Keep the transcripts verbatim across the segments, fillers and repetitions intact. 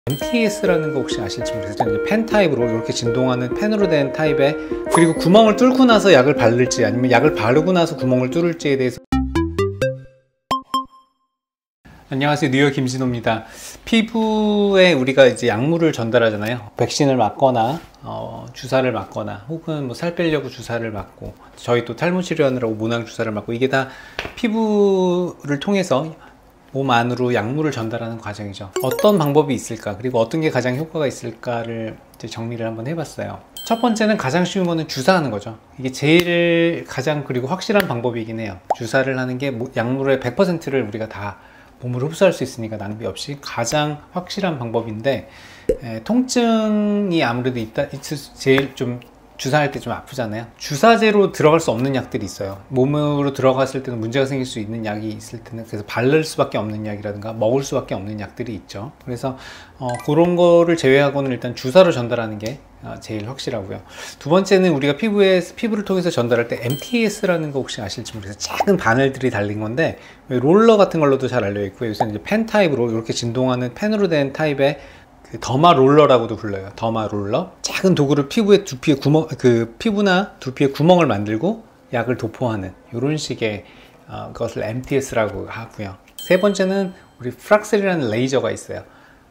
엠티에스라는 거 혹시 아실지 모르겠어요. 펜 타입으로 이렇게 진동하는 펜으로 된 타입에, 그리고 구멍을 뚫고 나서 약을 바를지 아니면 약을 바르고 나서 구멍을 뚫을지에 대해서. 안녕하세요, 뉴욕 김진호입니다. 피부에 우리가 이제 약물을 전달하잖아요. 백신을 맞거나 어, 주사를 맞거나 혹은 뭐 살 빼려고 주사를 맞고, 저희 또 탈모 치료하느라고 모낭 주사를 맞고, 이게 다 피부를 통해서 몸 안으로 약물을 전달하는 과정이죠. 어떤 방법이 있을까, 그리고 어떤 게 가장 효과가 있을까를 이제 정리를 한번 해봤어요. 첫 번째는 가장 쉬운 거는 주사하는 거죠. 이게 제일 가장 그리고 확실한 방법이긴 해요. 주사를 하는 게 약물의 백 퍼센트를 우리가 다 몸으로 흡수할 수 있으니까 낭비 없이 가장 확실한 방법인데, 에, 통증이 아무래도 있다, 제일 좀 주사할 때 좀 아프잖아요. 주사제로 들어갈 수 없는 약들이 있어요. 몸으로 들어갔을 때는 문제가 생길 수 있는 약이 있을 때는, 그래서 바를 수밖에 없는 약이라든가 먹을 수밖에 없는 약들이 있죠. 그래서 어, 그런 거를 제외하고는 일단 주사로 전달하는 게 어, 제일 확실하고요. 두 번째는 우리가 피부에 피부를 통해서 전달할 때 엠티에스라는 거 혹시 아실지 모르겠어요. 작은 바늘들이 달린 건데 롤러 같은 걸로도 잘 알려 있고요. 요새는 이제 펜 타입으로 이렇게 진동하는 펜으로 된 타입의 그 더마 롤러라고도 불러요. 더마 롤러. 작은 도구를 피부에 두피에 구멍, 그 피부나 두피에 구멍을 만들고 약을 도포하는 이런 식의 어, 것을 엠티에스라고 하고요. 세 번째는 우리 프락셀이라는 레이저가 있어요.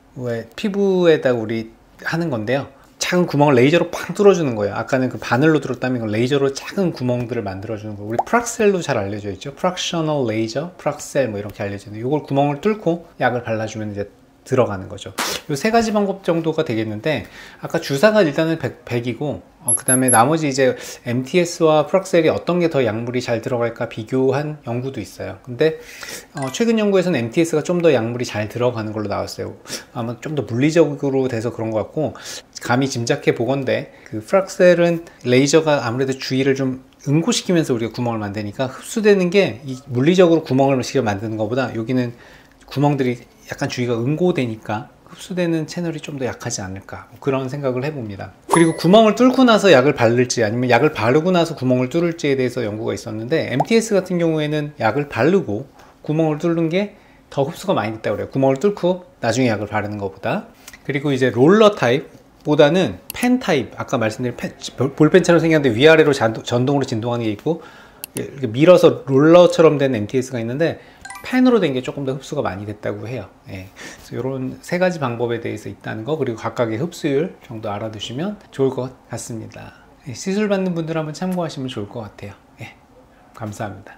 왜 피부에다 우리 하는 건데요. 작은 구멍을 레이저로 팍 뚫어주는 거예요. 아까는 그 바늘로 뚫었다면 이건 레이저로 작은 구멍들을 만들어주는 거예요. 우리 프락셀로 잘 알려져 있죠. 프락셔널 레이저, 프락셀 뭐 이렇게 알려져 있는데, 이걸 구멍을 뚫고 약을 발라주면 이제 들어가는 거죠. 이 세 가지 방법 정도가 되겠는데, 아까 주사가 일단은 백이고 어, 그 다음에 나머지 이제 엠티에스와 프락셀이 어떤 게 더 약물이 잘 들어갈까 비교한 연구도 있어요. 근데 어, 최근 연구에서는 엠티에스가 좀 더 약물이 잘 들어가는 걸로 나왔어요. 아마 좀 더 물리적으로 돼서 그런 것 같고, 감히 짐작해 보건데 그 프락셀은 레이저가 아무래도 주위를 좀 응고시키면서 우리가 구멍을 만드니까 흡수되는 게 이 물리적으로 구멍을 시켜 만드는 것보다 여기는 구멍들이 약간 주위가 응고되니까 흡수되는 채널이 좀 더 약하지 않을까, 뭐 그런 생각을 해봅니다. 그리고 구멍을 뚫고 나서 약을 바를지 아니면 약을 바르고 나서 구멍을 뚫을지에 대해서 연구가 있었는데, 엠티에스 같은 경우에는 약을 바르고 구멍을 뚫는 게 더 흡수가 많이 됐다고 그래요. 구멍을 뚫고 나중에 약을 바르는 것보다. 그리고 이제 롤러 타입 보다는 펜 타입, 아까 말씀드린 펜, 볼펜처럼 생겼는데 위아래로 전동으로 진동하는 게 있고, 이렇게 밀어서 롤러처럼 된 엠티에스가 있는데, 펜으로 된 게 조금 더 흡수가 많이 됐다고 해요. 예. 그래서 이런 세 가지 방법에 대해서 있다는 거, 그리고 각각의 흡수율 정도 알아두시면 좋을 것 같습니다. 예. 시술 받는 분들 한번 참고하시면 좋을 것 같아요. 예. 감사합니다.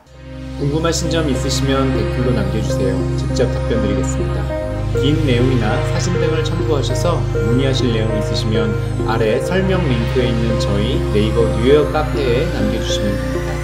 궁금하신 점 있으시면 댓글로 남겨주세요. 직접 답변 드리겠습니다. 긴 내용이나 사진 등을 첨부하셔서 문의하실 내용 있으시면 아래 설명 링크에 있는 저희 네이버 뉴욕 카페에 남겨주시면 됩니다.